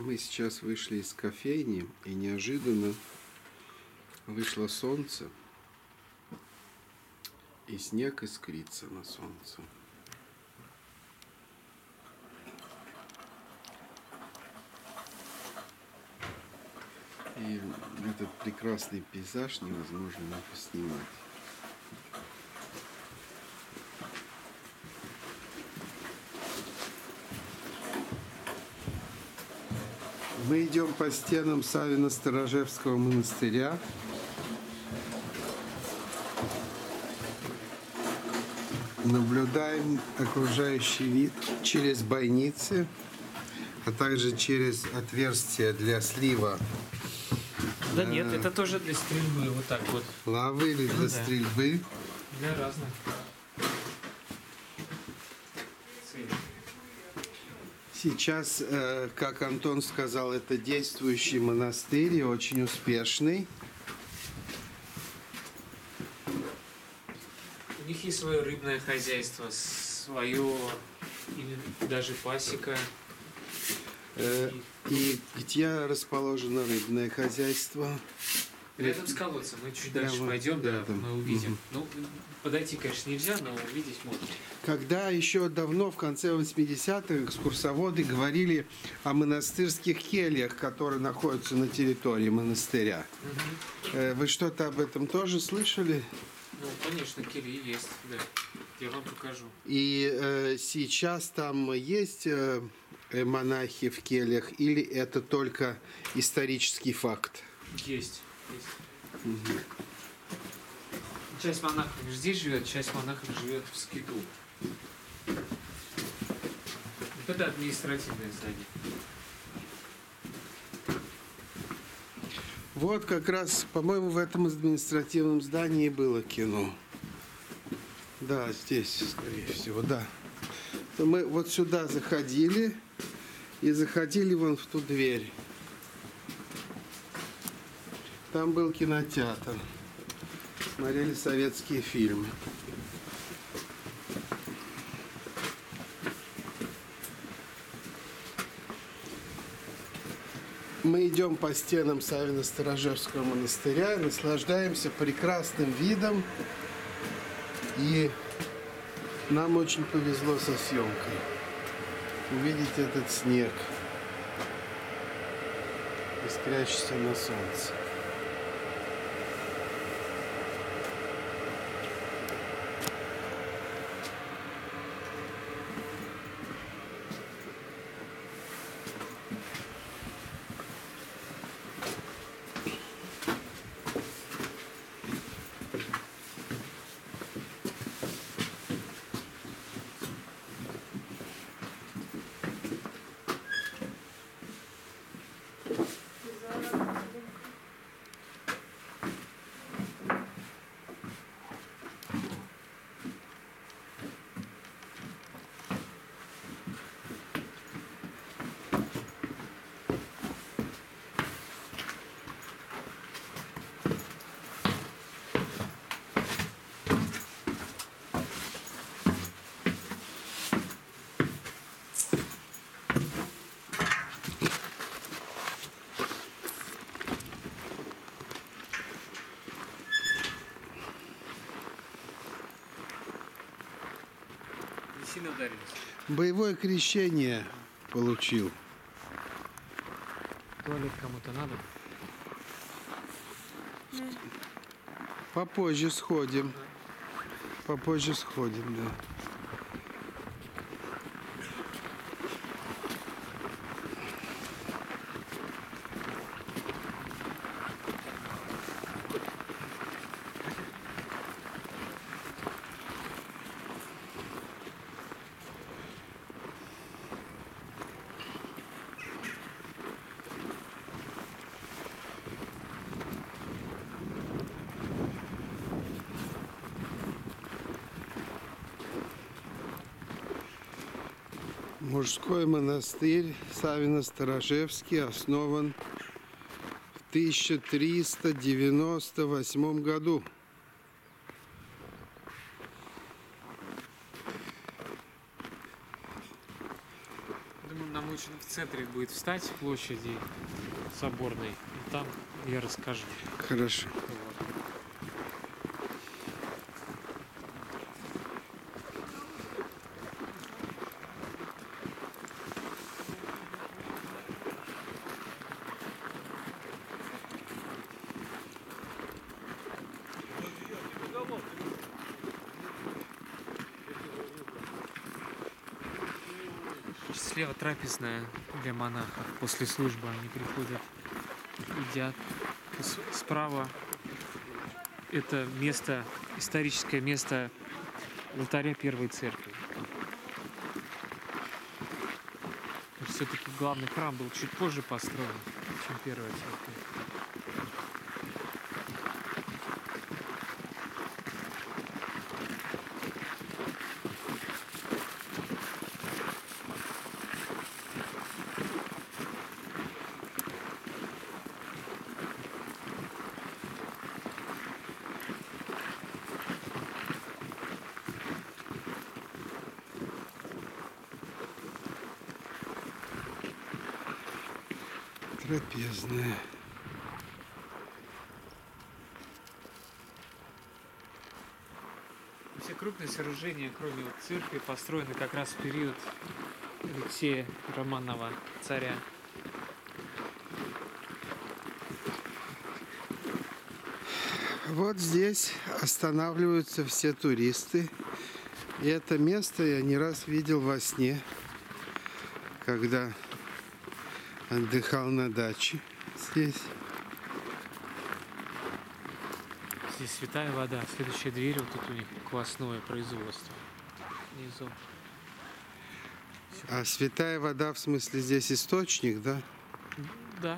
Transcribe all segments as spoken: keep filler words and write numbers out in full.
Мы сейчас вышли из кофейни, и неожиданно вышло солнце, и снег искрится на солнце. И этот прекрасный пейзаж невозможно не поснимать. Мы идем по стенам Савино-Сторожевского монастыря. Наблюдаем окружающий вид через бойницы, а также через отверстие для слива. Да нет, это тоже для стрельбы, вот так вот. Лавы или для Да. стрельбы. Для разных. Сейчас, э, как Антон сказал, это действующий монастырь и очень успешный. У них есть свое рыбное хозяйство, свое или даже пасека. Э, и где расположено рыбное хозяйство? Рядом с колодцем. Мы чуть дальше Прямо пойдем, да, рядом. мы увидим. Мгм. Ну, подойти, конечно, нельзя, но увидеть можно. Когда еще давно, в конце восьмидесятых, экскурсоводы говорили о монастырских кельях, которые находятся на территории монастыря. Угу. Э, Вы что-то об этом тоже слышали? Ну, конечно, кельи есть, да. Я вам покажу. И э, сейчас там есть э, э, монахи в кельях, или это только исторический факт? Есть. есть. Угу. Часть монахов здесь живет, часть монахов живет в скиту. Вот это административное здание. Вот как раз, по-моему, в этом административном здании было кино. Да, здесь, скорее всего, да. То мы вот сюда заходили и заходили вон в ту дверь. Там был кинотеатр. Смотрели советские фильмы. Мы идем по стенам Савино-Сторожевского монастыря, наслаждаемся прекрасным видом. И нам очень повезло со съемкой. Увидеть этот снег, искрящийся на солнце. Сильно ударились. Боевое крещение получил. Туалет кому-то надо? Попозже сходим. Попозже сходим, да. Мужской монастырь Савино-Сторожевский основан в тысяча триста девяносто восьмом году. Думаю, нам лучше в центре будет встать, в площади Соборной, и там я расскажу. Хорошо. Вот. Слева трапезная для монахов. После службы они приходят, едят. С- Справа это место, историческое место алтаря Первой Церкви. Все-таки главный храм был чуть позже построен, чем Первая Церковь. Трапезная. Все крупные сооружения, кроме вот церкви, построены как раз в период Алексея Романова, царя. Вот здесь останавливаются все туристы. И это место я не раз видел во сне, когда отдыхал на даче здесь. Здесь святая вода. Следующая дверь, вот тут у них квасное производство. Внизу. А святая вода, в смысле, здесь источник, да? Да.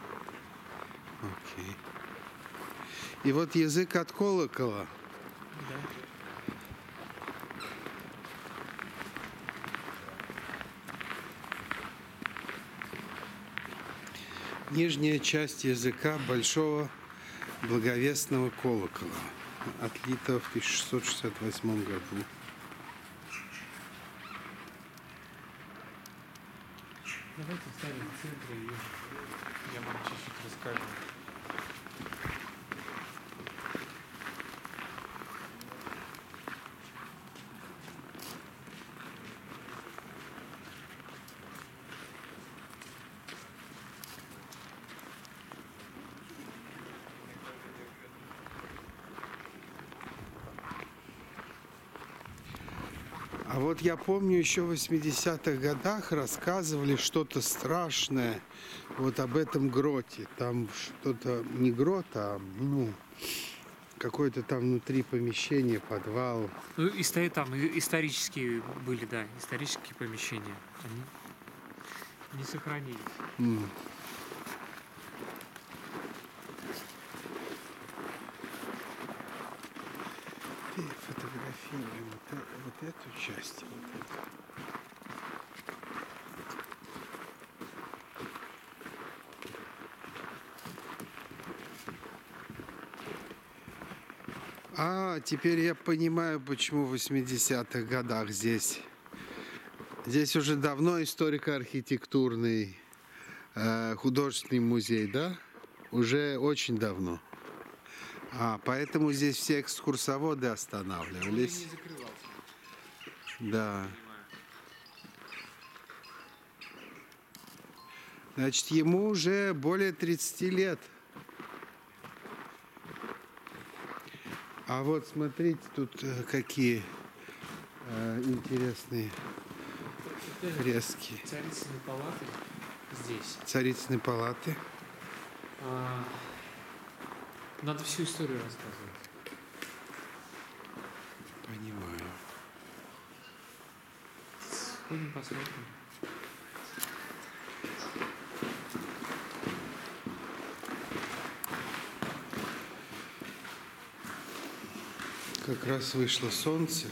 Окей. И вот язык от колокола. Да. Нижняя часть языка большого благовестного колокола, отлитого в тысяча шестьсот шестьдесят восьмом году. Давайте встанем в центре, и я вам чуть-чуть расскажу. А вот я помню, еще в восьмидесятых годах рассказывали что-то страшное вот об этом гроте. Там что-то не грот, а ну, какое-то там внутри помещение, подвал. Ну, и стоит там и- исторические были, да, исторические помещения. Они не сохранились. М. И фотографируем вот, э- вот эту часть. Вот эту. А, теперь я понимаю, почему в восьмидесятых годах здесь. Здесь уже давно историко-архитектурный э, художественный музей, да? Уже очень давно. А, поэтому здесь все экскурсоводы Он и останавливались. не закрывался, Да. понимаю. Значит, ему уже более тридцати лет. А вот смотрите, тут э, какие э, интересные Это фрески. Царицыны палаты здесь. Царицыны палаты. А, надо всю историю рассказывать. Понимаю. Сходим, посмотрим. Как раз вышло солнце.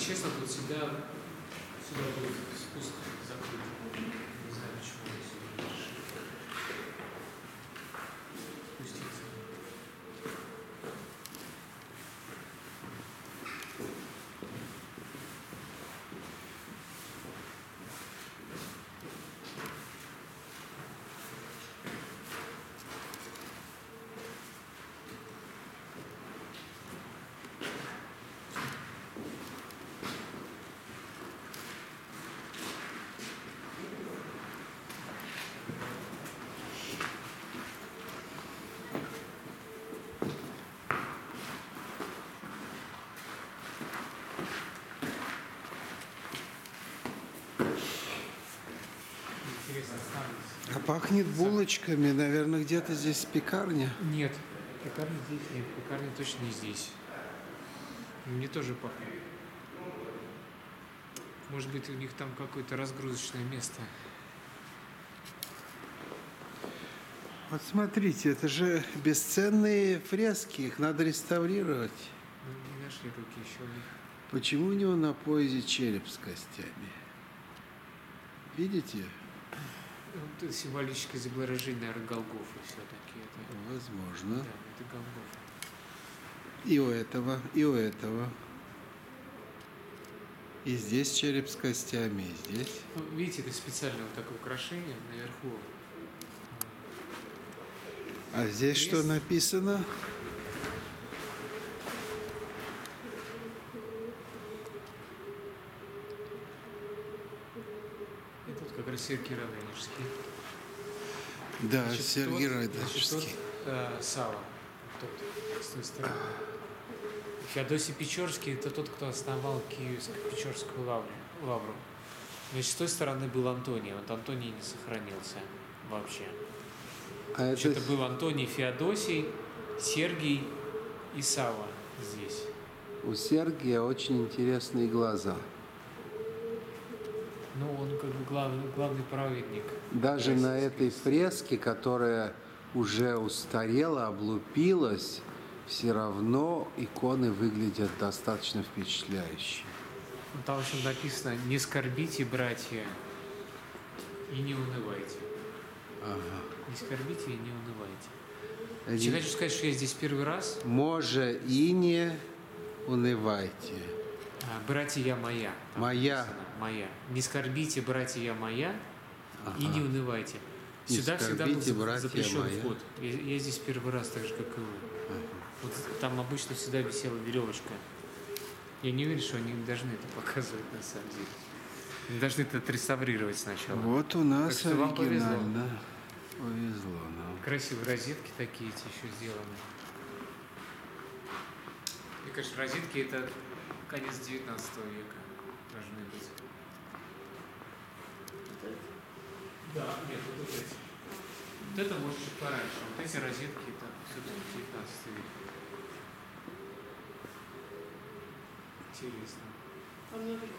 честно, тут всегда сюда будет спуск закрыт. Не знаю, почему они сюда решили спуститься. Интересно, останутся. А пахнет булочками. Наверное, где-то здесь пекарня. Нет, пекарни здесь нет. Пекарня точно не здесь. Мне тоже пахнет. Может быть, у них там какое-то разгрузочное место. Вот смотрите, это же бесценные фрески. Их надо реставрировать. Ну, не нашли руки еще у них. Почему у него на поясе череп с костями? Видите? Вот это символическое изображение, наверное, Голгофы все-таки. Это, Возможно. да, это Голгофа. И у этого, и у этого. И здесь череп с костями, и здесь. Ну, видите, это специальное вот такое украшение наверху. А здесь что Есть. написано? И тут как раз Сергий Радонежский. Да, Значит, Сергей тот- Радонежский. значит, тот, э, Сава, тот, с той стороны. Феодосий Печорский – это тот, кто основал Киево-Печорскую лавру. лавру. Значит, с той стороны был Антоний. Вот Антоний не сохранился вообще. А Значит, это это был Антоний, Феодосий, Сергий и Сава здесь. у Сергия очень интересные глаза. Ну, он как бы главный, главный праведник. Даже на российской этой истории. фреске, которая уже устарела, облупилась, все равно иконы выглядят достаточно впечатляюще. Ну, там, в общем, написано: «Не скорбите, братья, и не унывайте». Ага. Не скорбите и не унывайте. Они- Я хочу сказать, что я здесь первый раз. Може и не унывайте. А, братья моя. там Моя. написано, Моя. Не скорбите, братья моя, и Ага. не унывайте. Не Сюда всегда был скорбите, за- братья запрещен моя. вход. Я, я здесь первый раз, так же, как и вы. Вот там обычно всегда висела веревочка. Я не уверен, что они не должны это показывать на самом деле. Они должны это отреставрировать сначала. Вот у нас Так что вам повезло. оригинально. Повезло нам. Красивые розетки такие эти еще сделаны. Мне кажется, розетки это конец девятнадцатого века должны быть. Да, нет, вот эти. Вот это может чуть пораньше. Вот эти розетки это все-таки девятнадцатый век. Интересно. А много